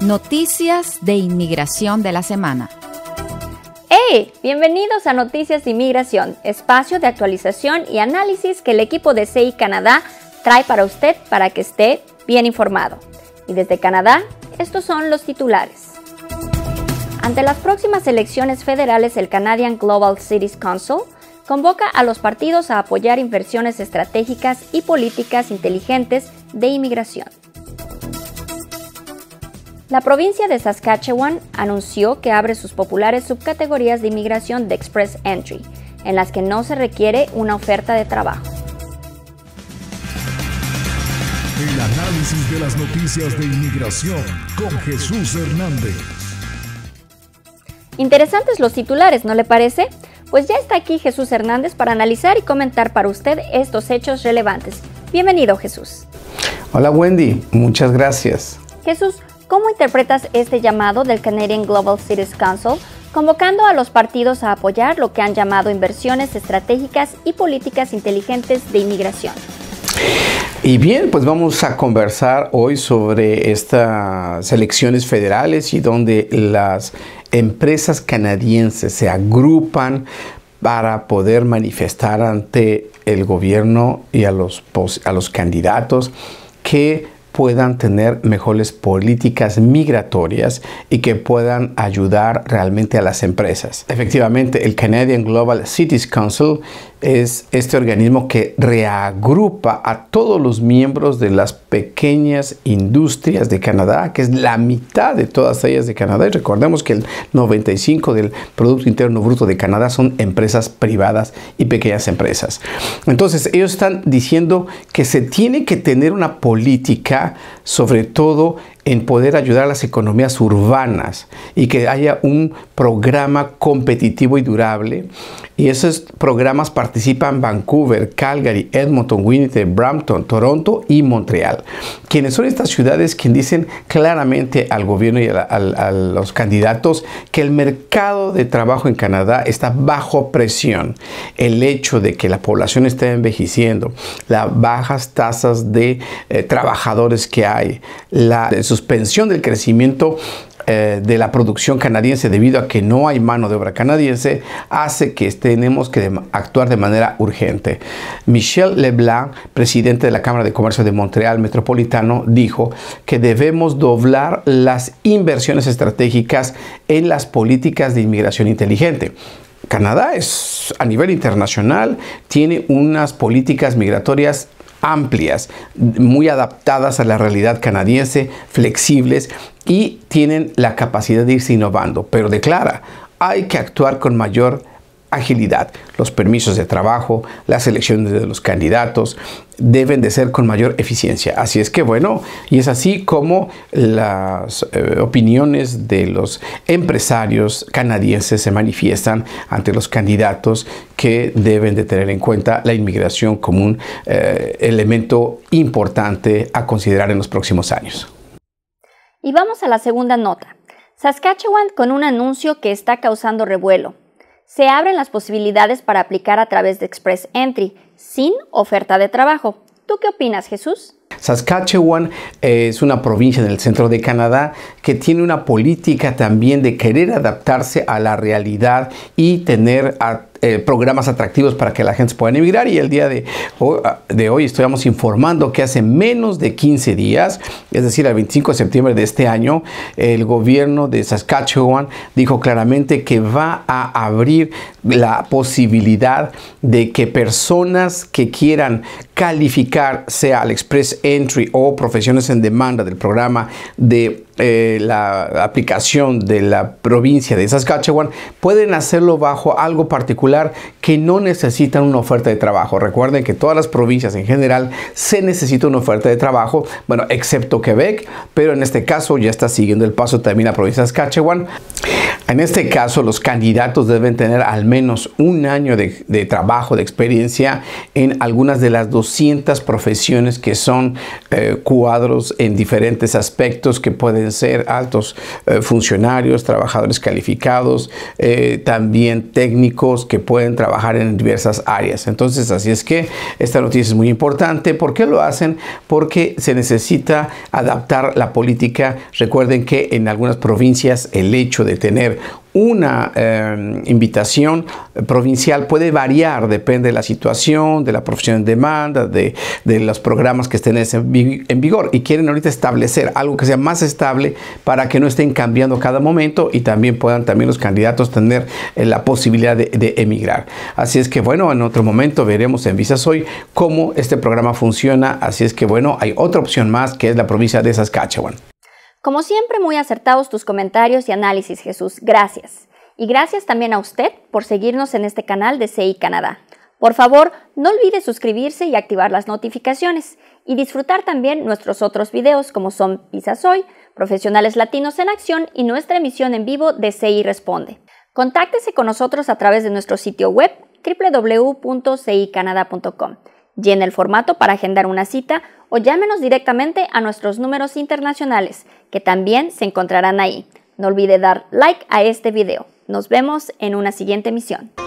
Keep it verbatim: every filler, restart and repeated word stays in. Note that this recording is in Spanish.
Noticias de inmigración de la semana. ¡Hey! Bienvenidos a Noticias de Inmigración, espacio de actualización y análisis que el equipo de C I Canadá trae para usted para que esté bien informado. Y desde Canadá, estos son los titulares. Ante las próximas elecciones federales, el Canadian Global Cities Council convoca a los partidos a apoyar inversiones estratégicas y políticas inteligentes de inmigración. La provincia de Saskatchewan anunció que abre sus populares subcategorías de inmigración de Express Entry, en las que no se requiere una oferta de trabajo. El análisis de las noticias de inmigración con Jesús Hernández. Interesantes los titulares, ¿no le parece? Pues ya está aquí Jesús Hernández para analizar y comentar para usted estos hechos relevantes. Bienvenido, Jesús. Hola, Wendy. Muchas gracias. Jesús, ¿cómo interpretas este llamado del Canadian Global Cities Council, convocando a los partidos a apoyar lo que han llamado inversiones estratégicas y políticas inteligentes de inmigración? Y bien, pues vamos a conversar hoy sobre estas elecciones federales y donde las empresas canadienses se agrupan para poder manifestar ante el gobierno y a los, a los candidatos que puedan tener mejores políticas migratorias y que puedan ayudar realmente a las empresas. Efectivamente, el Canadian Global Cities Council es este organismo que reagrupa a todos los miembros de las pequeñas industrias de Canadá, que es la mitad de todas ellas de Canadá. Y recordemos que el noventa y cinco por ciento del Producto Interno Bruto de Canadá son empresas privadas y pequeñas empresas. Entonces, ellos están diciendo que se tiene que tener una política, sobre todo en poder ayudar a las economías urbanas y que haya un programa competitivo y durable. Y esos programas participan Vancouver, Calgary, Edmonton, Winnipeg, Brampton, Toronto y Montreal. Quienes son estas ciudades quienes dicen claramente al gobierno y a, a, a los candidatos que el mercado de trabajo en Canadá está bajo presión. El hecho de que la población está envejeciendo, las bajas tasas de eh, trabajadores que hay, la suspensión del crecimiento eh, de la producción canadiense debido a que no hay mano de obra canadiense, hace que tenemos que actuar de manera urgente. Michel Leblanc, presidente de la Cámara de Comercio de Montreal Metropolitano, dijo que debemos doblar las inversiones estratégicas en las políticas de inmigración inteligente. Canadá es, a nivel internacional, tiene unas políticas migratorias amplias, muy adaptadas a la realidad canadiense, flexibles y tienen la capacidad de irse innovando, pero declara, hay que actuar con mayor agilidad. Los permisos de trabajo, las elecciones de los candidatos deben de ser con mayor eficiencia. Así es que bueno, y es así como las eh, opiniones de los empresarios canadienses se manifiestan ante los candidatos que deben de tener en cuenta la inmigración como un eh, elemento importante a considerar en los próximos años. Y vamos a la segunda nota. Saskatchewan con un anuncio que está causando revuelo. Se abren las posibilidades para aplicar a través de Express Entry, sin oferta de trabajo. ¿Tú qué opinas, Jesús? Saskatchewan es una provincia en el centro de Canadá que tiene una política también de querer adaptarse a la realidad y tener a, eh, programas atractivos para que la gente pueda emigrar. Y el día de hoy, de hoy estamos informando que hace menos de quince días, es decir, el veinticinco de septiembre de este año, el gobierno de Saskatchewan dijo claramente que va a abrir la posibilidad de que personas que quieran calificar, sea al Express Entry o profesiones en demanda del programa de eh, la aplicación de la provincia de Saskatchewan, pueden hacerlo bajo algo particular que no necesitan una oferta de trabajo. Recuerden que todas las provincias en general se necesita una oferta de trabajo, bueno, excepto Quebec, pero en este caso ya está siguiendo el paso también la provincia de Saskatchewan. En este caso, los candidatos deben tener al menos un año de, de trabajo, de experiencia en algunas de las doscientas profesiones que son eh, cuadros en diferentes aspectos, que pueden ser altos eh, funcionarios, trabajadores calificados, eh, también técnicos que pueden trabajar en diversas áreas. Entonces, así es que esta noticia es muy importante. ¿Por qué lo hacen? Porque se necesita adaptar la política. Recuerden que en algunas provincias el hecho de tener una eh, invitación provincial puede variar, depende de la situación, de la profesión en demanda, de, de los programas que estén en vigor, y quieren ahorita establecer algo que sea más estable para que no estén cambiando cada momento y también puedan también los candidatos tener eh, la posibilidad de, de emigrar. Así es que bueno, en otro momento veremos en Visasoy cómo este programa funciona. Así es que bueno, hay otra opción más, que es la provincia de Saskatchewan. Como siempre, muy acertados tus comentarios y análisis, Jesús. Gracias. Y gracias también a usted por seguirnos en este canal de C I Canadá. Por favor, no olvide suscribirse y activar las notificaciones. Y disfrutar también nuestros otros videos como son Visasoy, Profesionales Latinos en Acción y nuestra emisión en vivo de C I Responde. Contáctese con nosotros a través de nuestro sitio web doble u doble u doble u punto c i canadá punto com. Llene el formato para agendar una cita o llámenos directamente a nuestros números internacionales, que también se encontrarán ahí. No olvide dar like a este video. Nos vemos en una siguiente emisión.